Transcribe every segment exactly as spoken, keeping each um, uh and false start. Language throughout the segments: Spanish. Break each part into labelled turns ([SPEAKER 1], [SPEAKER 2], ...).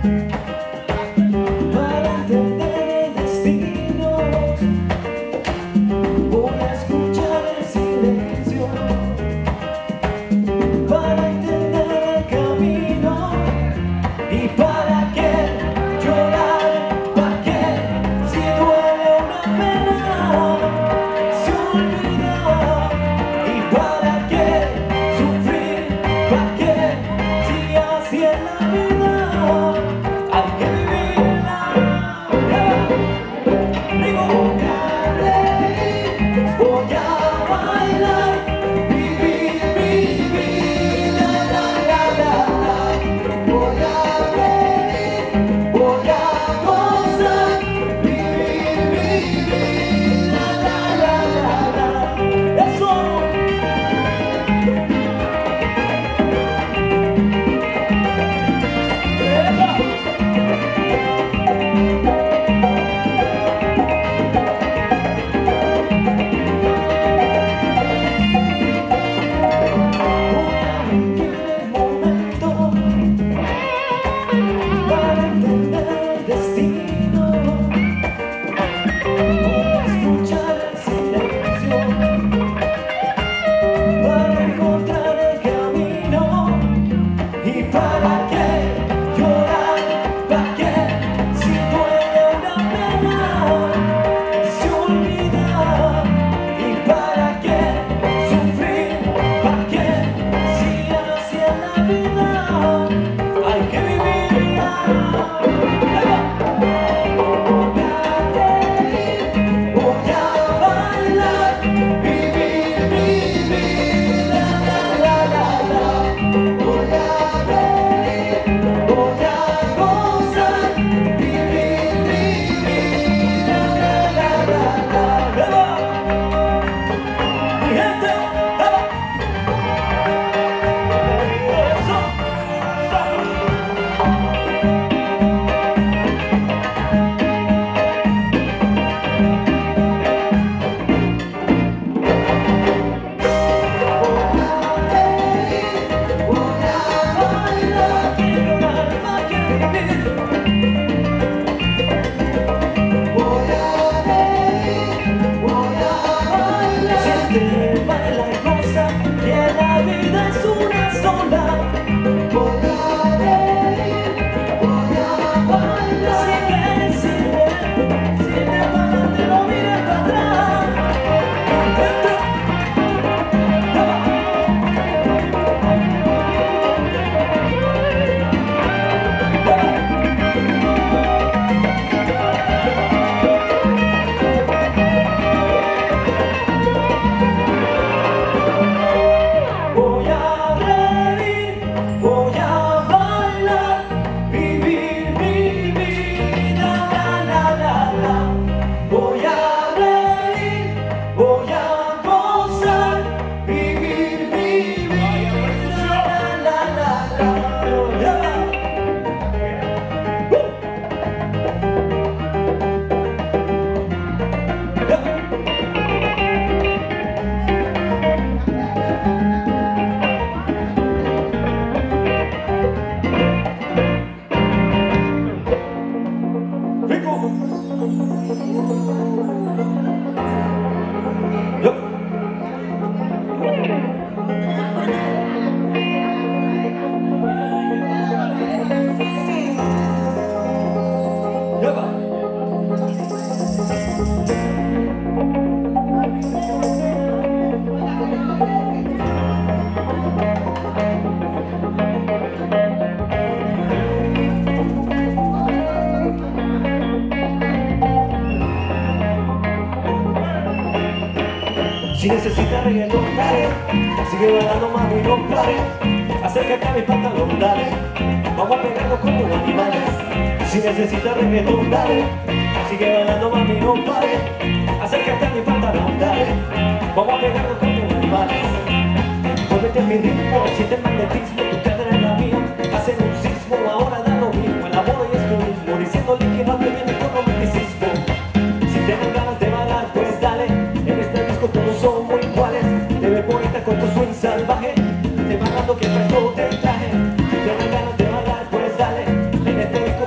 [SPEAKER 1] Para entender el destino, voy a escuchar el silencio. Para entender el camino y para qué llorar, para qué si duele una pena se olvida, y para qué sufrir, para qué si así es la vida hay que vivirla. Digo, voy a reír, voy a bailar, vivir mi vida, la, la, la, la. Voy a reír, voy a gozar, vivir mi vida, la, la, la, la. Eso. Para entender el destino, voy a escuchar el silencio, para encontrar el camino y para qué llorar, para qué si duele una pena se olvida, y para qué sufrir, para qué si así es la vida hay que vivirla. Voy a reír, voy a bailar, vivir mi vida, la, la, la, la. Voy a reír, voy a gozar, vivir mi vida, la, la, la, la. Mi gente, eso. Voy a reír, voy a bailar, vivir mi vida, la, la, la, la. Voy a reír, voy a gozar, vivir mi vida, la, la, la, la. Si necesitas reggaetón, dale. Sigue bailando, mami, no pares. Acércate a mi pantalón, dale. Vamos a pegarnos como animales. Si necesitas reggaetón, dale. Sigue bailando, mami, no pares. Acércate a mi pantalón, dale. Vamos a pegarnos como animales. Muévete a mi ritmo, siente el magnetismo. Tu cadera en la mía, hacen un sismo. Ahora da lo mismo, el amor y es tu mismo. Diciéndole que no te viene con romanticismo. Si tienes ganas de bailar, pues dale. En este disco todos somos iguales. Te ves bonita con tu swing salvaje. Te van dando que presto te traje. Si tienes ganas de bailar, pues dale. En este disco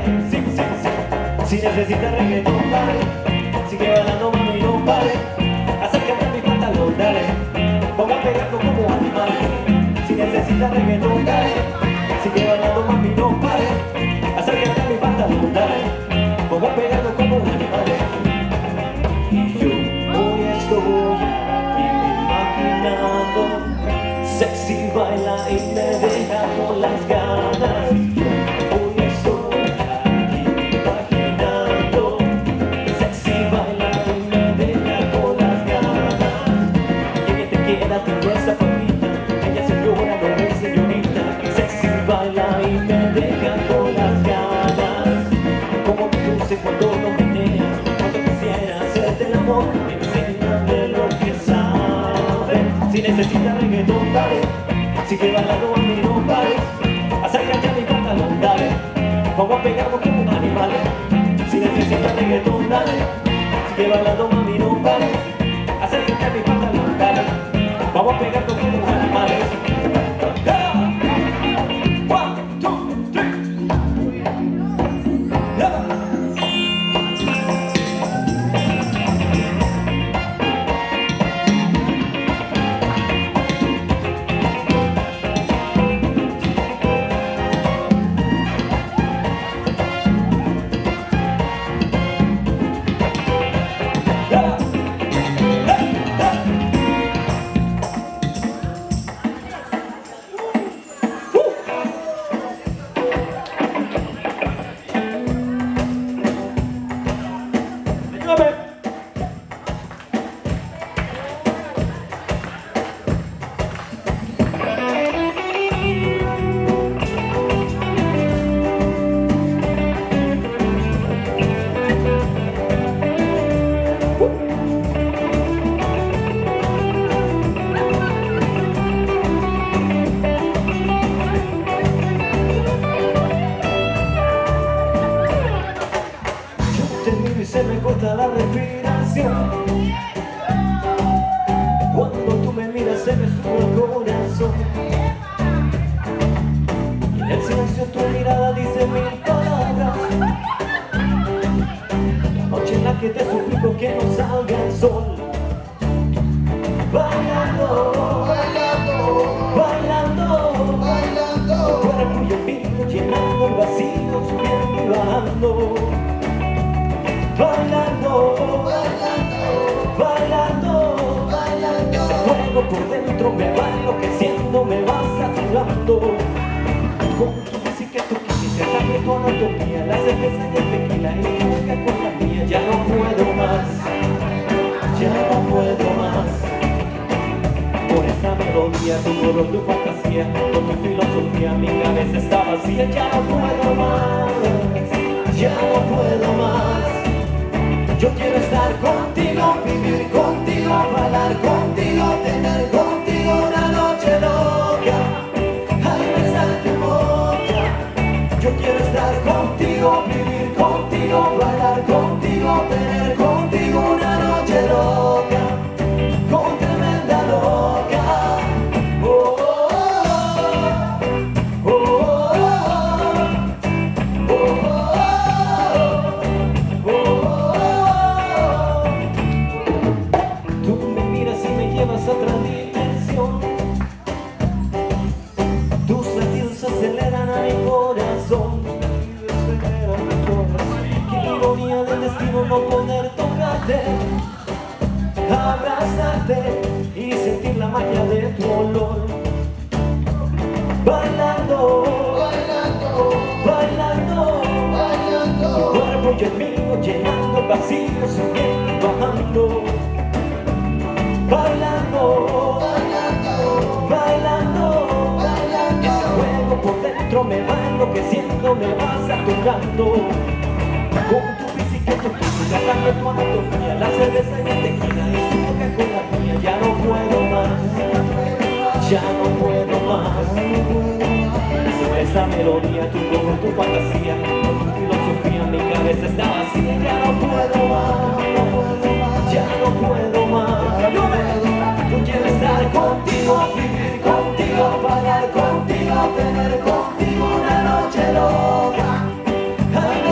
[SPEAKER 1] sí, sí, sí. Si necesitas reggaetón, dale. Sigue bailando, mami, no pare. Acércate a mi pantalón, dale. Vamos a pegarnos como animales. Si necesitas reggaetón, dale. Sigue bailando, mami, no pare. Acércate a mi pantalón, dale. Vamos a pegarnos como animales. Y yo hoy estoy aquí imaginando. Sexy baila y me deja con las ganas. Y yo hoy estoy aquí imaginando. Sexy baila y me deja con las ganas. Y ella te queda, te esa papita. Ella se llora, no es señorita. Sexy baila y me deja con las ganas. Como me luce cuando lo meneas. Cuando quisiera hacerte el amor, enséñame lo que sabes. Si necesitas reggaetón, dale. Sigue bailando, mami, no pares. Acércate a mi pantalón, dale. Vamos a pegarnos como animales. Si necesitas reggaetón, dale. Sigue bailando, mami, no pares. Acércate a mi pantalón, dale. Vamos a pegarnos como animales. Yeah. One, two, three. Yeah. Se me corta la respiración. Cuando tú me miras se me sube el corazón. Y en el silencio tu mirada dice mil palabras. La noche en la que te suplico que no salga el sol. Bailando, bailando, bailando, bailando. Tu cuerpo y el mío llenando el vacío, subiendo y bajando. Bailando, bailando, bailando, bailando. Ese fuego por dentro me va enloqueciendo, me va saturando. Con tu física, tu química, también tu anatomía, la cerveza y el tequila y tu boca con la mía. Ya no puedo más, ya no puedo más. Por esta melodía, tu color, tu fantasía, con tu filosofía, mi cabeza está vacía. Ya no puedo más, ya no puedo más. Yo quiero estar contigo, vivir contigo, bailar contigo, tener contigo una noche loca, al besar tu boca. Yo quiero estar contigo, vivir contigo, bailar contigo, tener contigo una noche loca, con tremenda loca. Oh, oh, oh, oh, oh, oh, oh, oh, oh. A otra dimensión, tus latidos aceleran a mi corazón. Qué ironía del destino no poder tocarte, abrazarte y sentir la magia de tu olor. Bailando, bailando, bailando, bailando. Tu cuerpo y el mío llenando el vacío, subiendo y bajando. Bailando, bailando, bailando, bailando. Ese fuego por dentro me va enloqueciendo, me va saturando. Con tu física, tu química, cambia tu anatomía, la cerveza y el tequila y tu boca con la mía. Ya no puedo más, ya no puedo más. Sobre esta melodía, tu color, tu fantasía, tu filosofía, mi cabeza está vacía. Ya no puedo más, ya no puedo más. Yo quiero estar contigo, vivir contigo, bailar contigo, tener contigo una noche loca.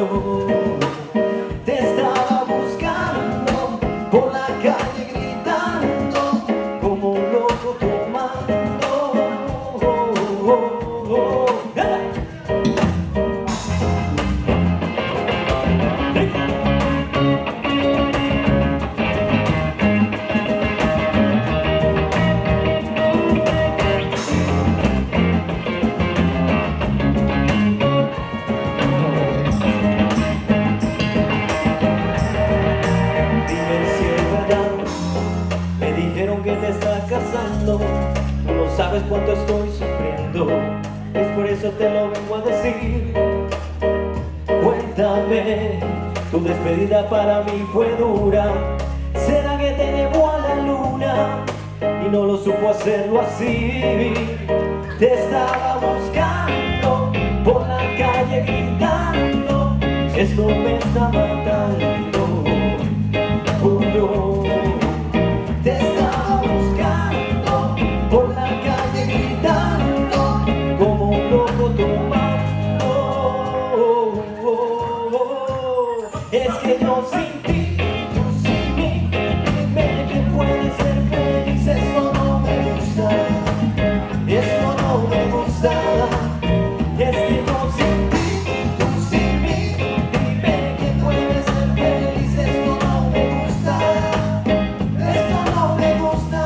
[SPEAKER 1] yo te estaba buscando por la calle gritando como un loco tomando. Oh, oh, oh. Que te estás casando, no sabes cuánto estoy sufriendo, es por eso te lo vengo a decir. Cuéntame, tu despedida para mí fue dura. ¿Será que te llevó a la luna y no lo supo hacerlo así? Te estaba buscando por la calle gritando, esto me está matando. Oh, no. Es que yo sin ti, tú sin mí, dime que puedes ser feliz. Esto no me gusta, esto no me gusta. Es que yo sin ti, tú sin mí, dime que puedes ser feliz. Esto no me gusta, esto no me gusta.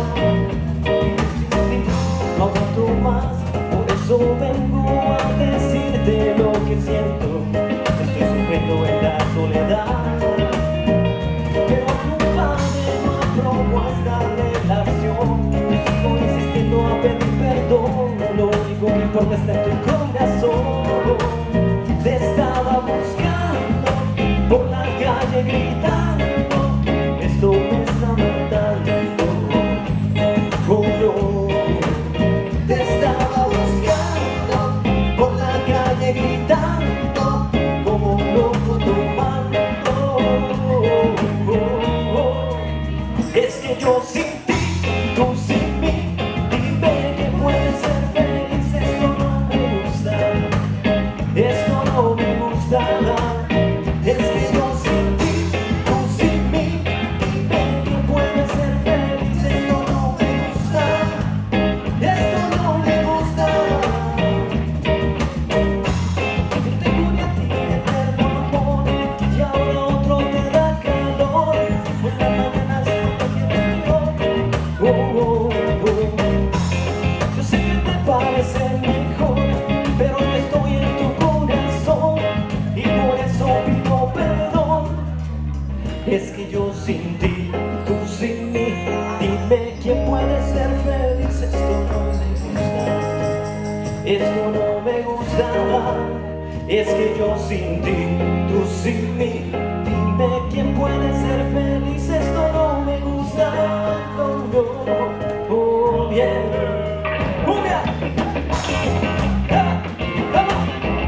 [SPEAKER 1] No aguanto más, por eso vengo a decirte lo que siento. Estoy sufriendo en la soledad, pero compadre, no aprobo esta relación. Sigo insistiendo a pedir perdón, lo único que importa está en tu corazón. Te estaba buscando por la calle gritando, esto me está matando. Oh, no. Te estaba buscando por la calle gritando como un loco tomando. Es que yo sin ti, tú sin mí, dime que puedes ser feliz. Esto no me gusta, esto no me gusta. Es que yo sin ti, tú sin mí, dime que puedes ser feliz. Esto no me gusta, esto no me gusta. Yo te juro a ti eterno amor y ahora otro te da calor. Por la mañana siempre tienes miedo. Oh, oh, oh. Yo sé que te parece mejor, pero yo estoy en tu corazón y por eso pido perdón. Es que yo sin ti, tú sin mí, dime quién puede ser feliz. Esto no me gusta, esto no me gusta. Es que yo sin ti, tú sin mí, dime quién puede ser feliz. Esto no me gusta, no, no, oh, bien. ¡Cumbia! ¡Ah! ¡Vamos!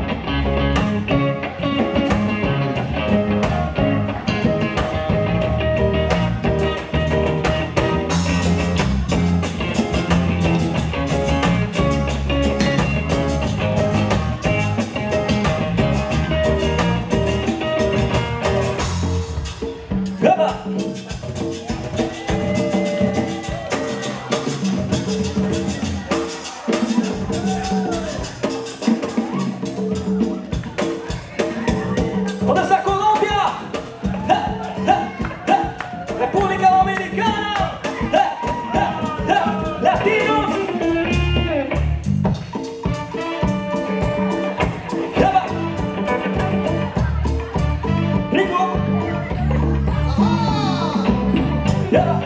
[SPEAKER 1] ¿Dónde está Colombia? ¡Eh, eh, eh! República Dominicana. ¡Eh, eh, eh! Latinos. ¡Ya va! ¡Rico! ¡Ya va!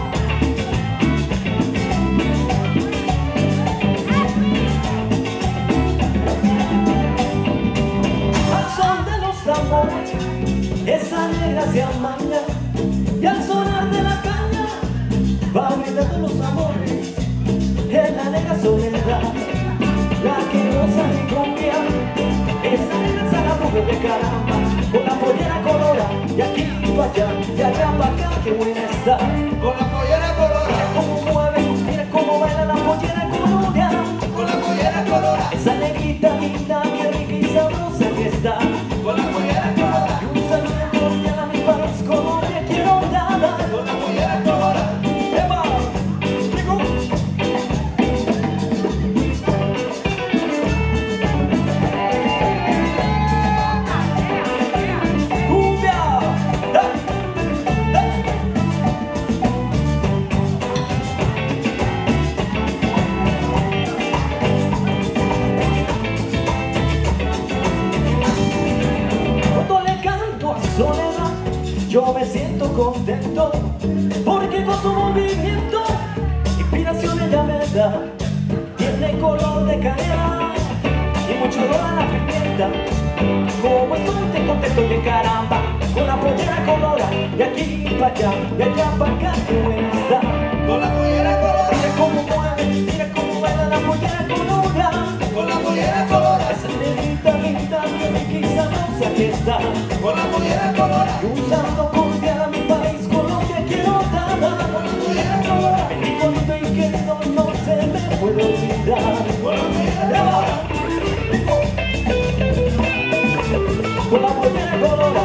[SPEAKER 1] Esa negra se amaña y al sonar de la caña va gritando los amores en la negra soledad, la que goza mi cumbia. Esa negra se la mujer de caramba, con la pollera colora y aquí para allá y allá para acá, qué buena está. Con la pollera colora, mira cómo mueve, mira cómo baila la pollera colora. Con la pollera colora, esa negrita linda, qué rica y sabrosa que está. Con la contento, porque con su movimiento inspiración ella me da. Tiene color de canela y mucho olor a la pimienta. Como estoy de contento que caramba, con la pollera colora, de aquí para allá, de allá para acá, qué buena está.
[SPEAKER 2] Con la pollera colora,
[SPEAKER 1] Mira cómo mueve, mira cómo baila la pollera colora.
[SPEAKER 2] con la pollera colora,
[SPEAKER 1] Esa negrita linda, que rica y sabrosa que está.
[SPEAKER 2] con la pollera colora,
[SPEAKER 1] Y un saludo cordial a mi país, Colombia quiero dar.
[SPEAKER 2] con la pollera colora,
[SPEAKER 1] Mi bonito y querido no se me puede olvidar.
[SPEAKER 2] con la pollera colora,
[SPEAKER 1] Con la pollera colora,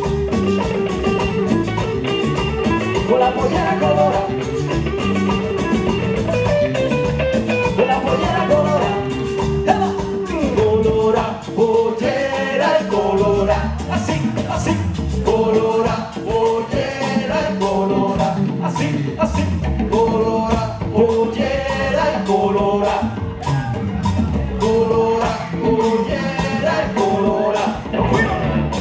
[SPEAKER 1] con la pollera colora, con la pollera colora, ¡eva! Colora, pollera y colora, así, así, colora, pollera y colora, así, así, colora, pollera y colora, colora, pollera y colora. ¡Nos fuimos!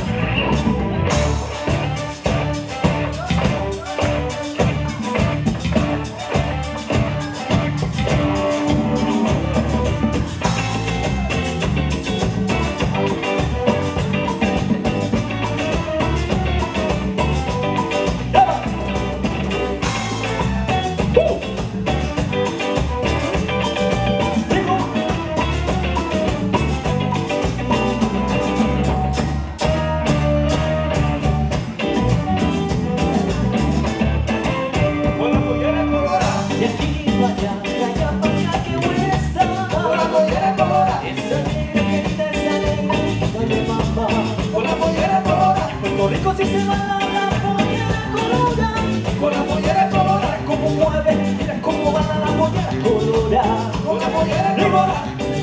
[SPEAKER 2] con la pollera colora,
[SPEAKER 1] De aquí para allá, de allá para acá, qué buena está.
[SPEAKER 2] con la pollera colora,
[SPEAKER 1] Esa negra querida, esa negra linda de mamá.
[SPEAKER 2] con la pollera colora,
[SPEAKER 1] Puerto Rico si se va a la pollera colora.
[SPEAKER 2] con la pollera colora,
[SPEAKER 1] Mira cómo mueve, mira cómo baila la pollera colora.
[SPEAKER 2] con la pollera colora,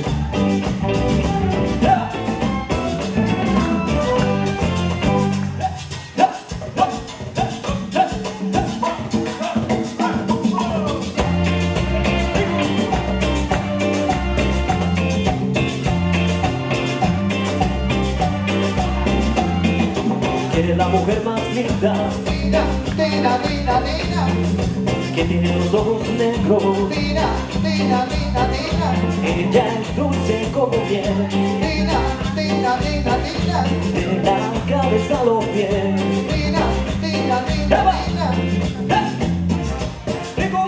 [SPEAKER 1] Ya. Ya. Que es la mujer más linda,
[SPEAKER 2] Dina, Dina, Dina, Dina,
[SPEAKER 1] que tiene los ojos negros.
[SPEAKER 2] Dina, Dina, Dina, Dina,
[SPEAKER 1] Ella es dulce como miel,
[SPEAKER 2] Dina, Dina, Dina, Dina,
[SPEAKER 1] de la cabeza a los pies.
[SPEAKER 2] Dina, Dina, Dina,
[SPEAKER 1] Ya va.
[SPEAKER 2] Dina.
[SPEAKER 1] ¡Eh! ¡Rico!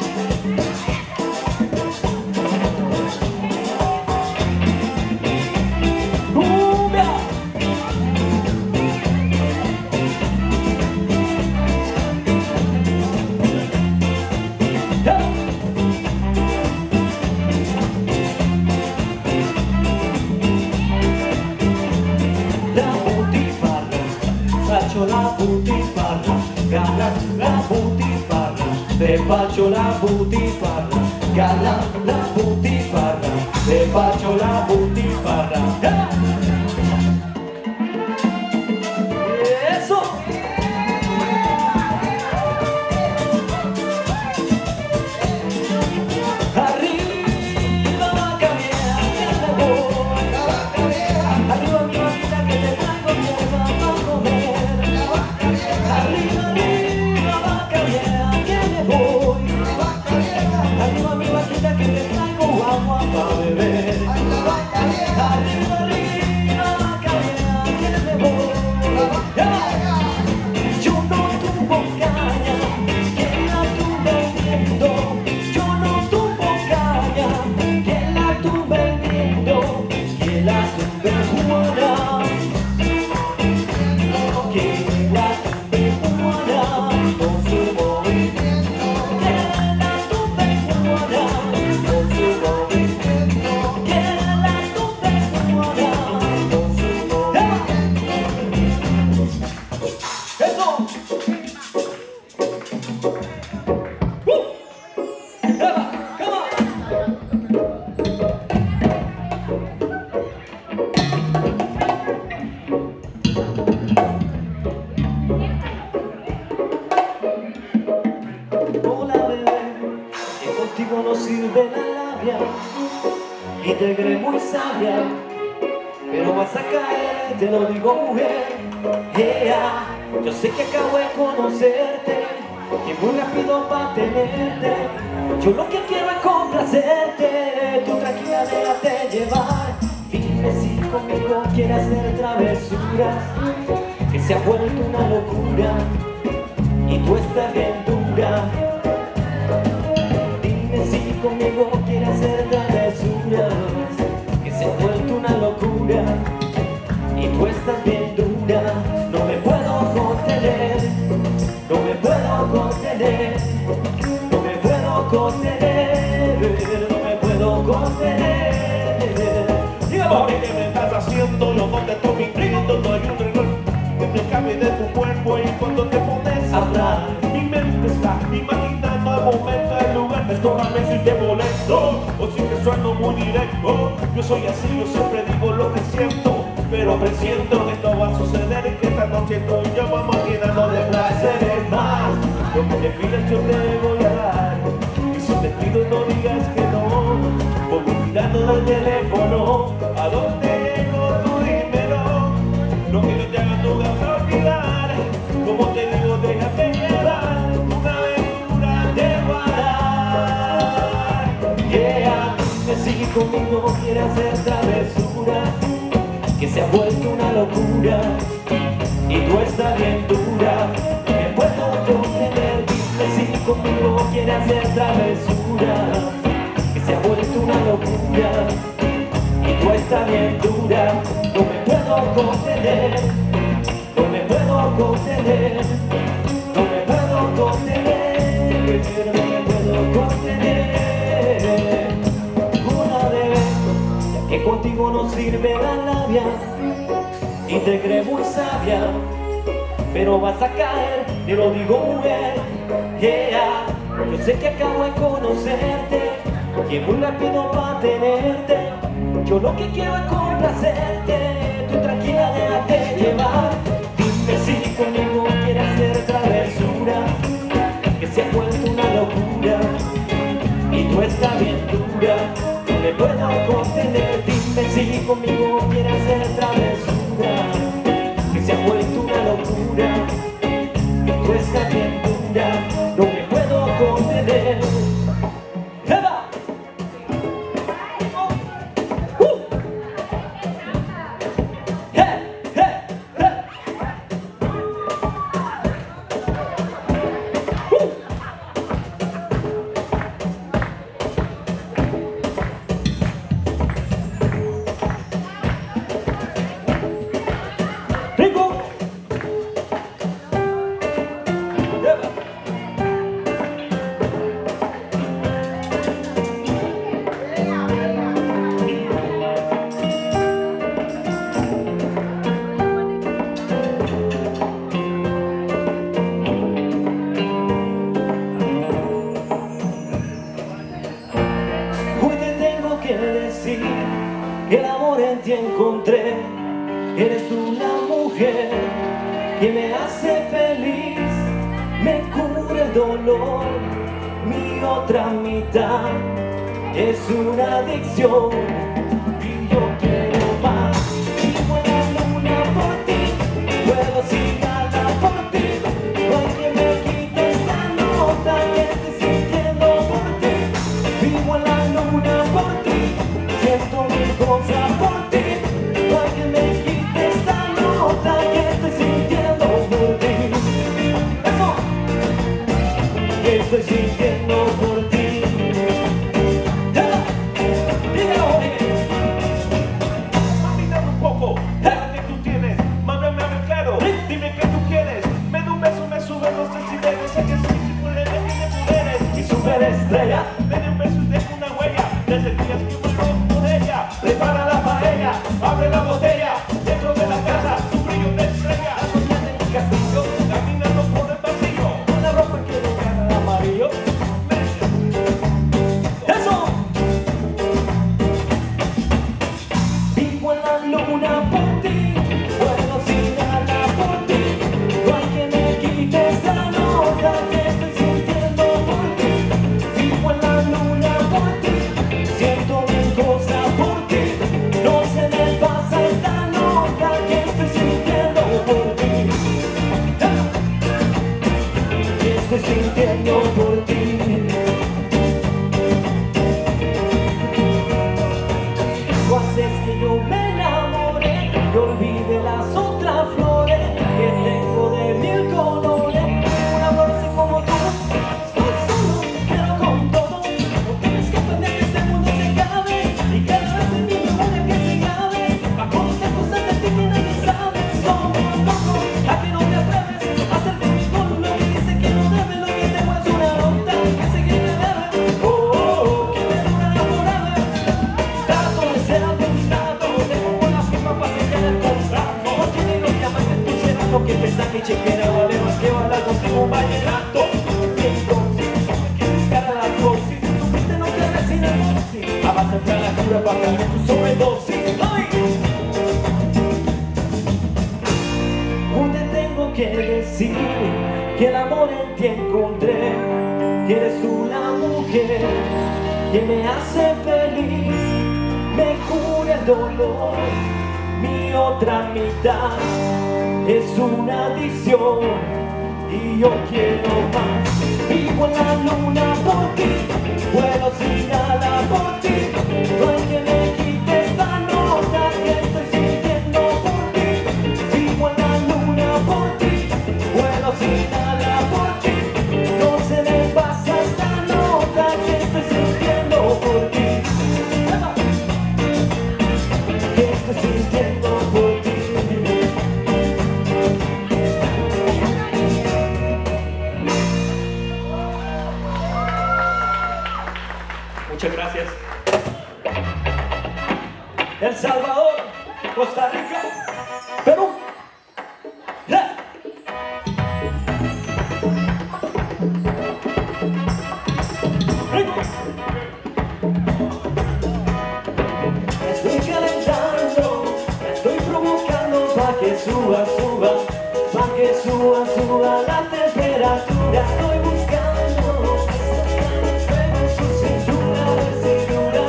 [SPEAKER 1] ¡Cumbia! ¡Ya! La butifarra, faccio la butifarra, gala la butifarra, te faccio la butifarra, gala la butifarra, te faccio la butifarra. ¡Ya! ¡Eso! Arriba vaca vieja, que me voy.
[SPEAKER 2] La vaca vieja,
[SPEAKER 1] Arriba mi vaquita que te traigo hierba para comer.
[SPEAKER 2] la vaca vieja,
[SPEAKER 1] Arriba, arriba, vaca vieja, que me voy.
[SPEAKER 2] la vaca vieja,
[SPEAKER 1] Arriba mi vaquita que te traigo agua para beber.
[SPEAKER 2] ay, la vaca vieja,
[SPEAKER 1] Arriba, arriba, vaca vieja, que me voy.
[SPEAKER 2] la vaca vieja.
[SPEAKER 1] Yo no tuvo caña, que la tuve el viento. Yo no tuvo caña, que la tuve el viento. Que la tuve Juana, que la tuve Juana, con su movimiento. Que la tuve Juana, con su movimiento. Que la tuve Juana, con su movimiento. ¡Eso! ¡Uh! ¡Eva! ¡Come on! Hola bebé, que contigo no sirve la labia, y te crees muy sabia, pero vas a caer, te lo digo mujer. Yeah. Yo sé que acabo de conocerte y muy rápido va a tenerte. Yo lo que quiero es complacerte, tú tranquila déjate llevar. Dime si conmigo quieres hacer travesuras, que se ha vuelto una locura y tú estás bien dura. Dime si conmigo quieres hacer travesuras, que se ha vuelto una locura y tú estás bien dura. No me puedo contener, no me puedo contener, no me puedo contener, no me puedo contener.
[SPEAKER 3] Amor, ¿qué me estás haciendo? Yo donde estoy mintiendo, no hay un rigor que me cabe de tu cuerpo. Y cuando te pones a hablar, mi mente está imaginando el momento, el lugar. Perdóname si te molesto o si te sueno muy directo. Yo soy así, yo siempre digo lo que siento, pero presiento que esto va a suceder y que esta noche tú y yo vamos llenando de placeres más. Lo que me pides yo te voy a dar, y si te pido no digas que no. Voy mirando del teléfono, ¿a dónde llego? Tú dímelo. Lo que no te haga tú vas a olvidar. Como te digo, déjate llevar, una aventura te va a dar.
[SPEAKER 1] Yeah, dime si conmigo quieres hacer travesura, que se ha vuelto una locura y tú estás bien dura. Me puedo contener, dime si conmigo quieres hacer travesura, que se ha vuelto una locura y tú estás bien dura. No me puedo contener, no me puedo contener, no me puedo contener, no me puedo contener. Una vez, ya que contigo no sirve la labia y te crees muy sabia, pero vas a caer, te lo digo mujer. Yeah, yo sé que acabo de conocerte y es muy rápido para tenerte. Yo lo que quiero es complacerte, tú tranquila déjate llevar. Dime si conmigo quieres hacer travesura, que se ha vuelto una locura y tú estás bien dura. No me puedo contener, dime si conmigo quieres hacer travesura, que se ha vuelto una locura y tú estás bien dura. No me puedo contener. ¡Eva! ¡Uh! ¡Hey! ¡Hey! ¡Hey! ¡Uh! ¡Rico! ¡Eva! Hoy te tengo que decir que el amor en ti encontré. Eres tú la mujer que me hace feliz, me cura el dolor. Mi otra mitad es una adicción y yo quiero más. Vivo en la luna por ti, puedo sin nada por ti. No hay que me quite esta nota que estoy sintiendo por ti. Vivo en la luna por ti, siento mil cosas por ti. No hay que me quite esta nota que estoy sintiendo por ti. Eso, que estoy sintiendo por ti. Ya, dígalo,
[SPEAKER 3] Mami, dame un poco, dame que tú tienes, mándame a ver claro, dime que tú quieres. Me da un beso, me sube, no sé si debes, sé que sí, si puedes, tiene poderes.
[SPEAKER 1] mi superestrella.
[SPEAKER 3] Dame un beso y deja una huella, desde el día que vuelvo con ella. Prepara la paella, abre la botella, dentro de la casa, tu brillo de estrella.
[SPEAKER 1] Soñando en mi castillo,
[SPEAKER 3] Caminando por el pasillo,
[SPEAKER 1] con la ropa que le gana el amarillo. ¡Eso! Vivo en la luna por ti, puedo sin nada por ti. No hay que me quite esta nota que estoy sintiendo por ti. Vivo en la luna tanto que pensar que chequera vale más que bailar contigo un vallenato. Entonces, quieres cara a la dosis, supiste no te resina dosis. A base de la cura para calmar tu sobredosis. ¡Ay! Hoy te tengo que decir que el amor en ti encontré, que eres tú la mujer que me hace feliz, me cura el dolor. Mi otra mitad es una adicción y yo quiero más. Vivo en la luna por ti, vuelo sin ala por ti. No hay que me quite esta nota que estoy sintiendo por ti. Vivo en la luna por ti, vuelo sin ala por ti. No se me pasa esta nota que estoy sintiendo por ti. Que estoy sintiendo por ti. Muchas gracias. El Salvador, Costa Rica, Perú. Yeah. Me estoy calentando, me estoy provocando pa' que suba, suba, pa' que suba, suba la temperatura. Estoy buscando su cintura, cintura,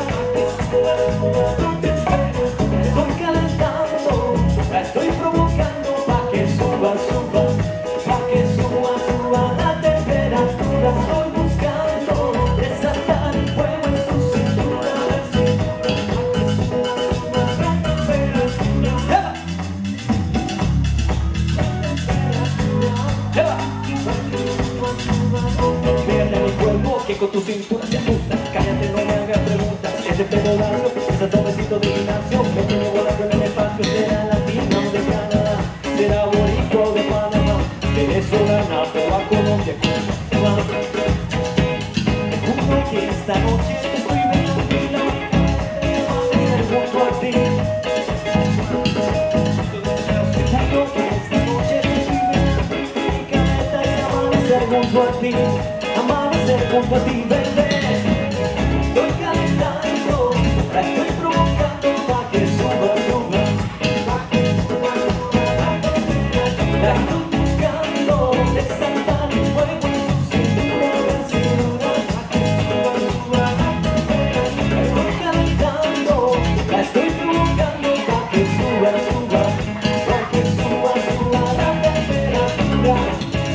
[SPEAKER 1] estoy calentando, la estoy provocando pa' que suba, suba, pa' que suba, suba la temperatura. Estoy buscando desatar el fuego en su cintura, cintura. Mírale a mi cuerpo que con tu cintura se ajusta. Cállate, no me hagas preguntas. Ese pedazo, ese toquecito de gimnasio que tiene volando en el espacio. Será latino de Canadá, será boricua de Panamá, venezolana, pero a Colombia, Cuba. Te juro que esta noche te estoy velando y la única vez que junto a ti. Te juro que esta noche te estoy velando y mi cabeza es amanecer junto a ti. Amanecer junto a ti, bebé. Estoy calentando, la estoy provocando pa' que suba, suba, pa' que suba, suba la temperatura. La estoy buscando desatar el fuego en su cintura, cintura, pa' que suba, suba la temperatura. La estoy calentando, la estoy provocando pa' que suba, suba, pa' que suba, suba la temperatura.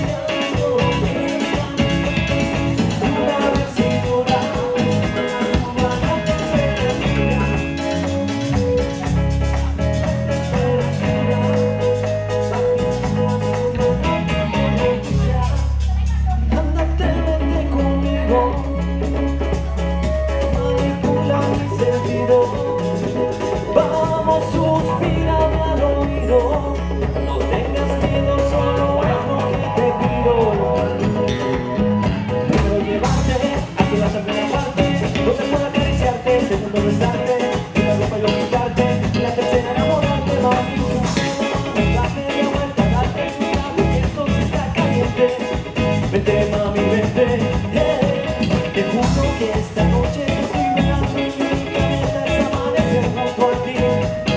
[SPEAKER 1] Vamos, suspírame al oído, no tengas miedo, solo haz lo que te pido. Primero llevarte hacia la segunda parte, donde puedo acariciarte, segundo besarte, y la ropa yo quitarte, y la tercera enamorarte, mami. Date media vuelta, date tu cable, que esto sí está caliente. Vente, mami, vente, yeah. Te juro que esta noche te estoy velando y mi cabeza es amanecer junto a ti.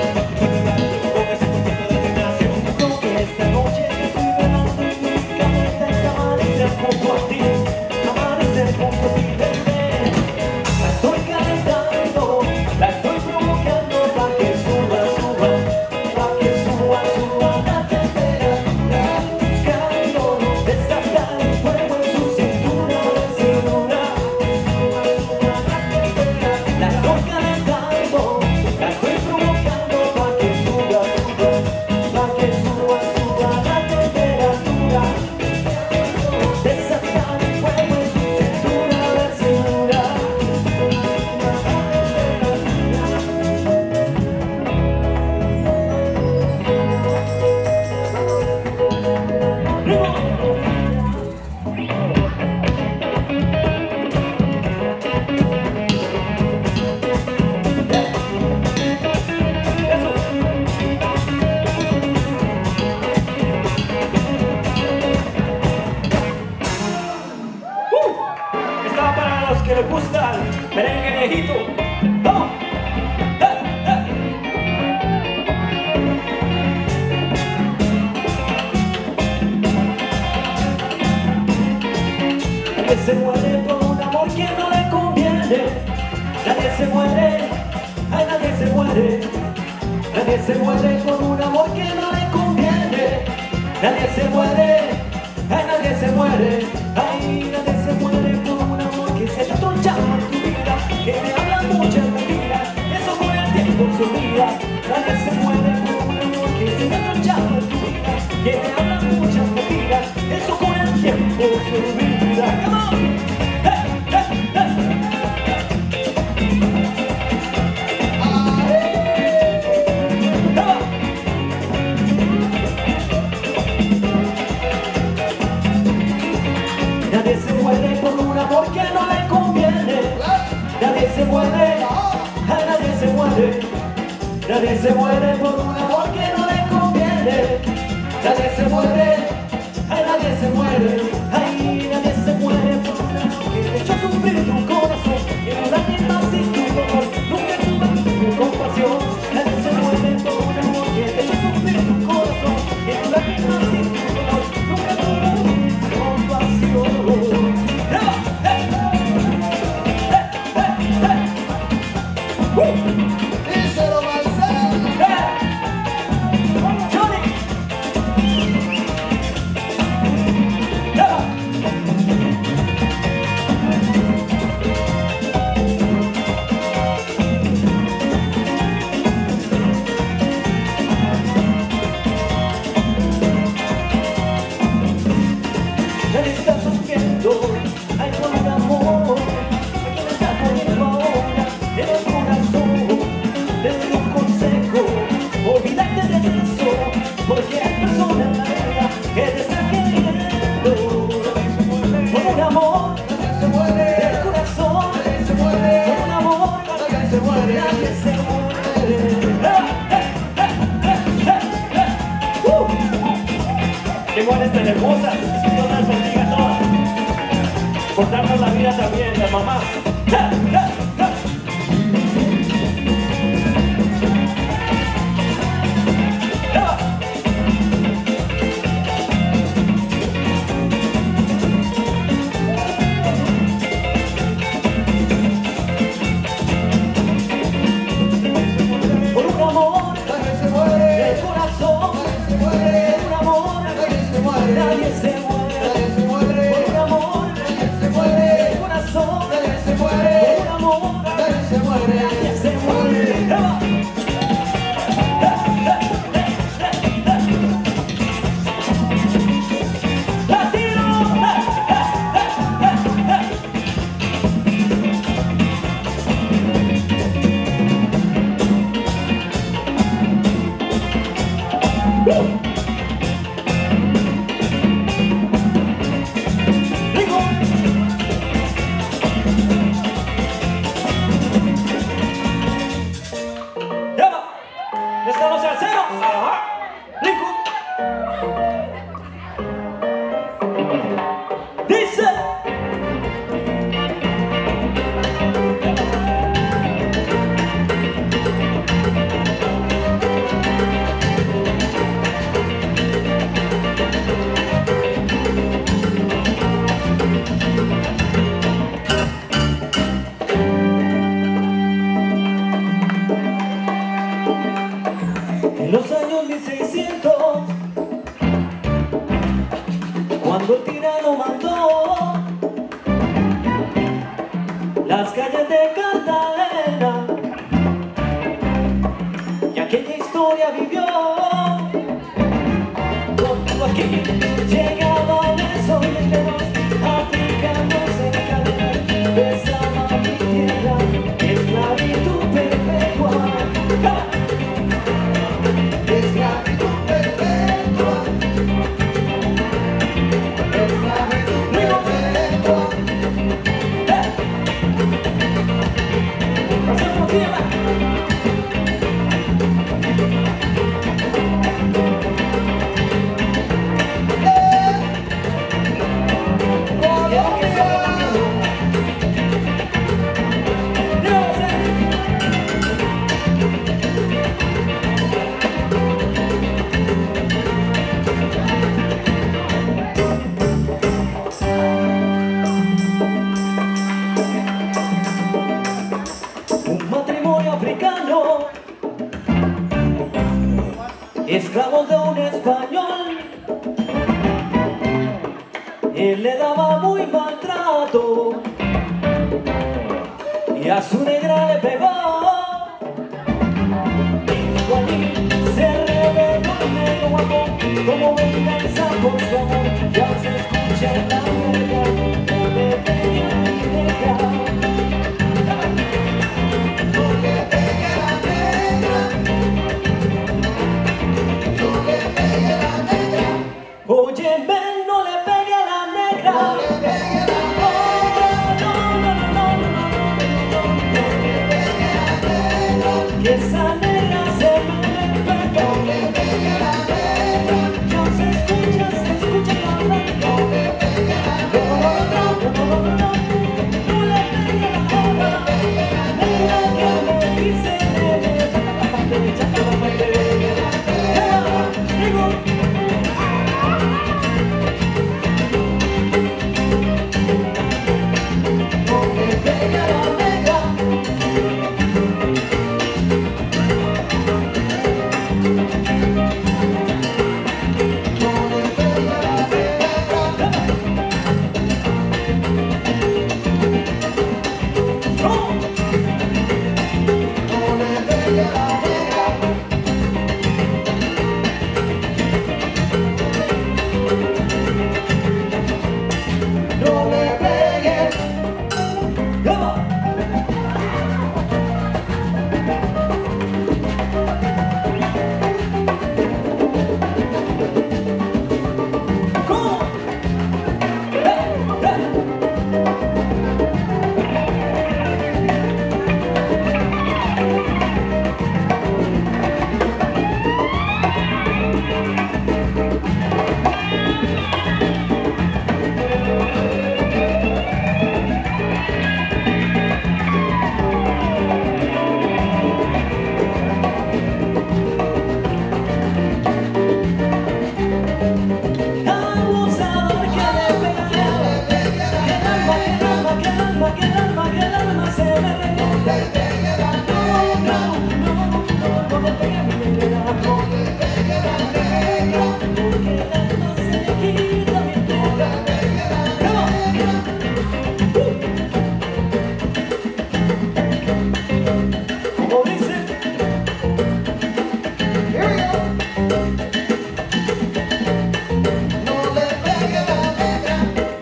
[SPEAKER 1] Juro que esta noche te estoy velando y mi cabeza es amanecer junto a ti. Amanecer junto a ti, bebé. La estoy calentando, la estoy provocando pa' que suba, suba, pa' que suba, suba la temperatura. Buscando desatar el fuego en su cintura, cintura. La estoy calentando, la estoy provocando pa' que suba, suba, pa' que suba, suba Nadie se muere por un amor que no le conviene. Nadie se muere, ay, nadie se muere. Nadie se muere por un amor que no le conviene. Nadie se muere, ay, nadie se muere. Ay, nadie se muere por un amor que se te ha tronchado en tu vida, que te habla muchas mentiras, eso con el tiempo se olvida. Nadie se muere por un amor que se te ha tronchado en tu vida, que te habla muchas mentiras, eso con el tiempo se olvida. Come on. Hey, hey, hey. Nadie se muere por un amor que no le conviene. Nadie se muere, ay, nadie se muere. Nadie se muere por un amor que no le conviene. Nadie se muere, ay, nadie se muere. Ay, nadie se muere por un amor que te echó a sufrir tu corazón, que no da ni más sin tu dolor, nunca tuvo tu compasión. Nadie se muere por un amor que te echó a sufrir tu corazón, que no da ni más sin tu dolor, nunca tuvo tu compasión.
[SPEAKER 2] Díselo, Marcelo.
[SPEAKER 1] Johnny. Nadie está sufriendo, hay por un amor. ¿A quién está poniendo ahora en el corazón? Te doy un consejo, olvídate de eso, porque hay personas en la vida que te están queriendo. Por un amor,
[SPEAKER 2] Nadie se muere.
[SPEAKER 1] del corazón,
[SPEAKER 2] Nadie se muere.
[SPEAKER 1] por un amor,
[SPEAKER 2] Nadie se muere.
[SPEAKER 1] nadie se muere. ¡Ah! ¡Eh! ¡Eh! ¡Eh! ¡Eh! ¡Eh! ¡Uh! ¡Qué buenas tan hermosas! Dios las bendiga a todas. Por darnos la vida también, las mamás. ¡Eh! ¡Eh! ¡Eh! Por un amor
[SPEAKER 2] Nadie se muere.
[SPEAKER 1] del corazón,
[SPEAKER 2] Nadie se muere.
[SPEAKER 1] por un amor,
[SPEAKER 2] Nadie se muere.
[SPEAKER 1] nadie se muere.
[SPEAKER 2] Nadie se muere.
[SPEAKER 1] Por un amor
[SPEAKER 2] Nadie se muere.
[SPEAKER 1] del corazón,
[SPEAKER 2] Nadie se muere.
[SPEAKER 1] por un amor,
[SPEAKER 2] Nadie se muere.
[SPEAKER 1] nadie se muere. ¡Latino! Rico. ¡Llama! ¡Estamos al cero! ¡Rico! ¡Dice! En los años mil seiscientos, cuando el tirano mandó las calles de Cartagena, y aquella historia vivió, cuando aquí llegaban esos negros africanos en cadena, besaban mi tierra, esclavitud perpetua.
[SPEAKER 2] Esclavitud perpetua. Esclavitud perpetua.
[SPEAKER 1] Pasemos tierra.
[SPEAKER 2] Eh,
[SPEAKER 1] él le daba muy maltrato y a su negra le pegó. Y Juanín se reveló el negro guapo como venganza por su amor. Ya se escucha en la verga, no le pegue a mi negra.
[SPEAKER 2] No le pegue a la negra. No le pegue a la negra.
[SPEAKER 1] Oye, ven, no le pegue a la negra.
[SPEAKER 2] No le pegue a la
[SPEAKER 1] No, no, no, no, no, no, no, no, no. Que esa negra se me pega.
[SPEAKER 2] No le pegue a la negra.
[SPEAKER 1] Ya se escucha, se escucha la verga.
[SPEAKER 2] No le pegue a la
[SPEAKER 1] No, no, no, no, no, no, no le pegue a la negra. Negra que me dice, nene, chaca la parte, digo.
[SPEAKER 2] No le pegue a la negra. No le pegue a la negra. No le pegue a la negra. No le pegue.
[SPEAKER 1] Vamos a ver que le pega. Que el alma, que el alma, que el alma, que el alma, que el alma se me regresa.
[SPEAKER 2] No le pegue a la negra.
[SPEAKER 1] No, no, no, no le pegue a mi negra.
[SPEAKER 2] No le pegue a la negra.
[SPEAKER 1] Porque el alma se le quita mi negra.
[SPEAKER 2] No le pegue a la negra.
[SPEAKER 1] Como dice,
[SPEAKER 2] Here we go. No le pegue a la negra.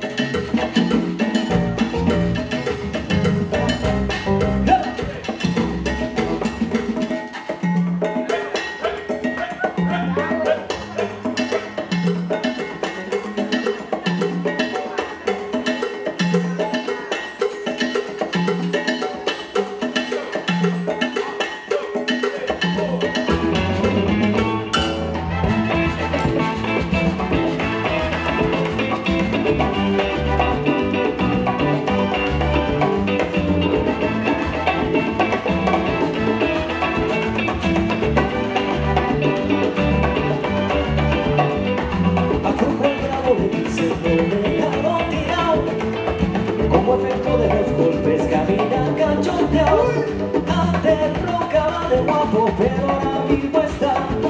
[SPEAKER 1] a Truco el bravo le dice, no me dejaron tirado. Como efecto de los golpes camina cachondeado. Antes rocaba de guapo, pero ahora vivo está.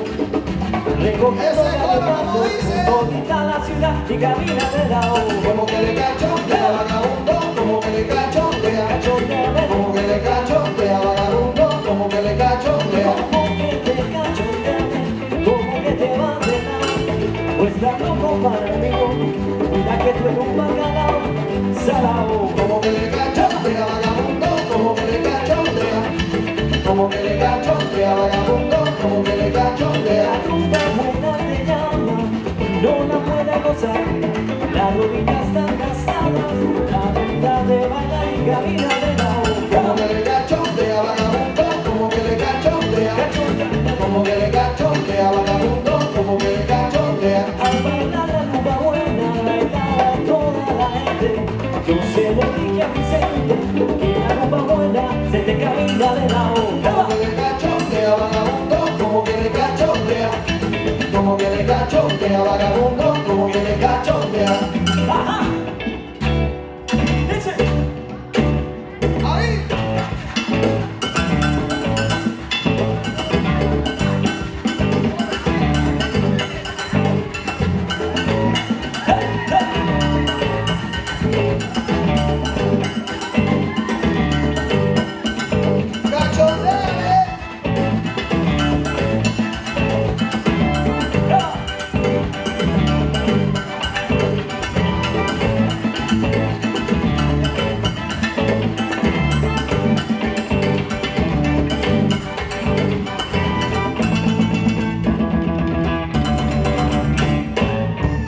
[SPEAKER 1] Recogiendo
[SPEAKER 2] Ese coro, como
[SPEAKER 1] galletazos,
[SPEAKER 2] dice.
[SPEAKER 1] bonita la ciudad y camina de lado.
[SPEAKER 2] Como que le cachondea vagabundo, como que le cachondea.
[SPEAKER 1] Cachondea,
[SPEAKER 2] Como que le cachondea vagabundo, como que le cachondea.
[SPEAKER 1] como que te cachondea, como que te va a drenar. Pues está loco para mí, mira que tú eres un bacalao salao.
[SPEAKER 2] Como que le cachondea vagabundo, como que le cachondea. Como que le cachondea vagabundo, como que le cachondea.
[SPEAKER 1] La rumba buena te llama, no la puede gozar. Las rodillas están gastadas, la habilidad de bailar y camina de lado.
[SPEAKER 2] Como que le cachondea vagabundo, como que le cachondea. Como que le cachondea vagabundo, como que le cachondea.
[SPEAKER 1] Al bailar la rumba buena, bailaba toda la gente. Yo se lo dije a Vicente, que la rumba buena se te camina de lado.
[SPEAKER 2] Como que le cachondea vagabundo, como que le cachondea. Como que le cachondea vagabundo, como que le cachondea.
[SPEAKER 1] Ajá. Dice.
[SPEAKER 2] Ahí.
[SPEAKER 1] Hey, hey.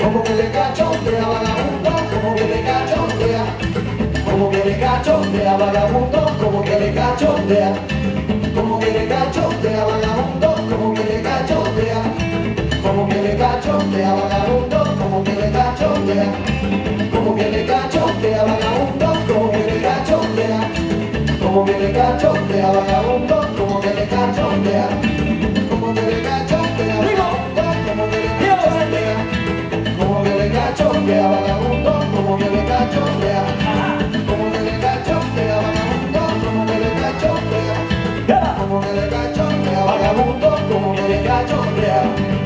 [SPEAKER 2] como que le cachondea vagabundo, como que le cachondea, como que le cachondea vagabundo, como que le cachondea, como que le cachondea vagabundo, como que le cachondea, como que le cachondea vagabundo, como que le cachondea, como que le cachondea vagabundo, como que le cachondea, como que le cachondea vagabundo, como que le cachondea, como que le cachondea vagabundo, como que le cachondea, como que le cachondea vagabundo, como que le cachondea, como que le cachondea vagabundo, como que le cachondea, como que le cachondea vagabundo, como que le cachondea.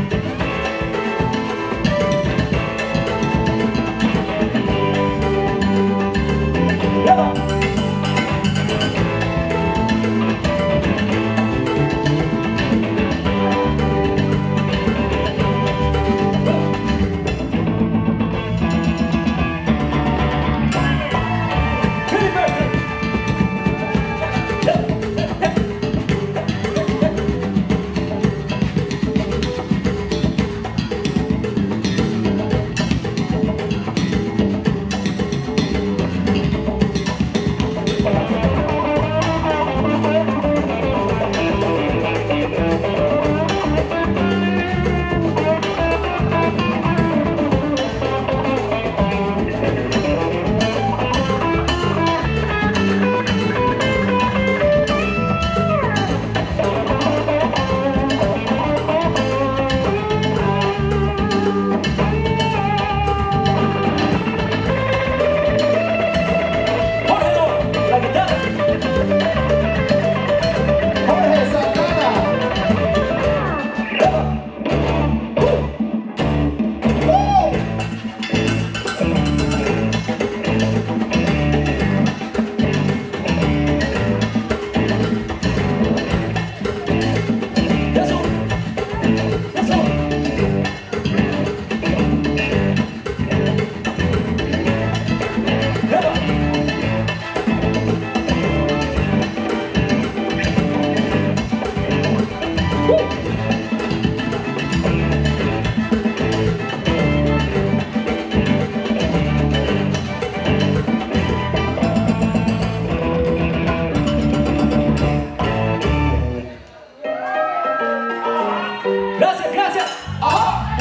[SPEAKER 1] Gracias, gracias. ¡Ajá!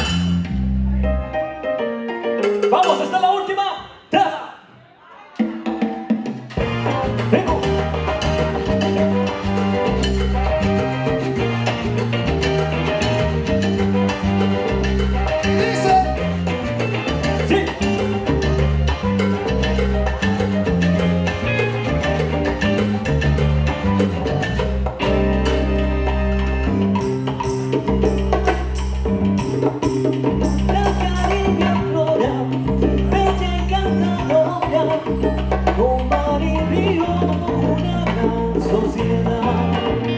[SPEAKER 1] Vamos, esta es la última. ¡Tala! Vengo.
[SPEAKER 2] Dice.
[SPEAKER 1] Sí.
[SPEAKER 4] La cariño flora, bella encantadora, con mar y río, una gran sociedad.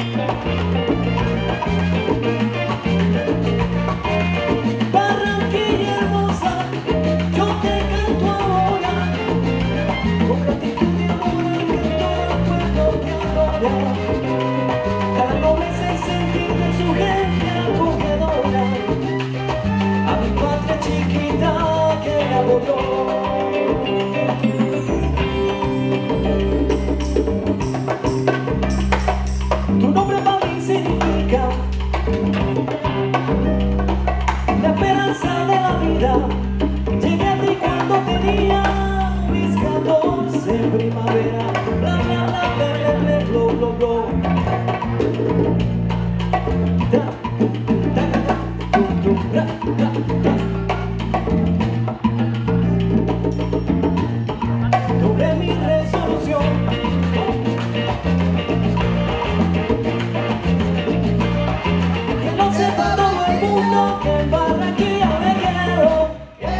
[SPEAKER 4] Barranquilla hermosa, yo te canto ahora, con gratitud y amor al cantor al pueblo que adora. La nobleza y sentir de su gente acogedora, a mi patria chiquita que me abortó. Tu nombre para mí significa la esperanza de la vida. Llegué a ti cuando tenía mis catorce en primavera. Bla bla bla bla bla bla bla bla bla. Da, da, da, da, tu, tu, ra, ra, ra. Doble mi resolución. Que no sepa todo el mundo que en Barranquilla me quedo.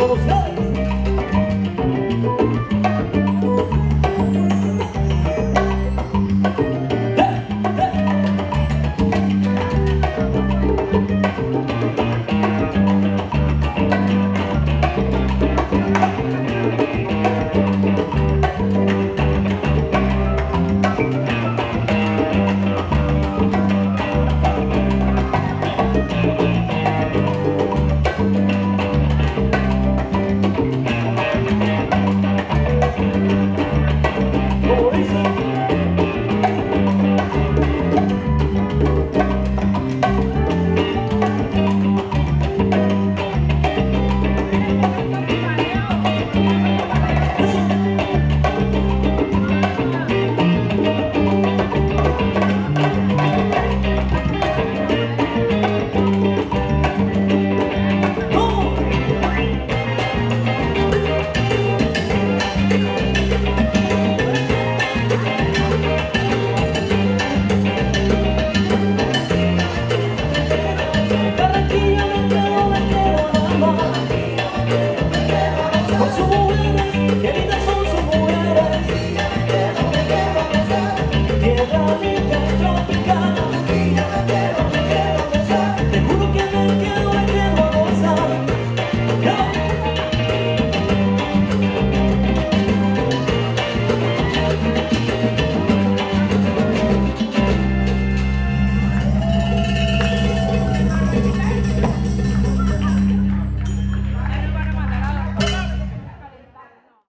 [SPEAKER 1] con ustedes.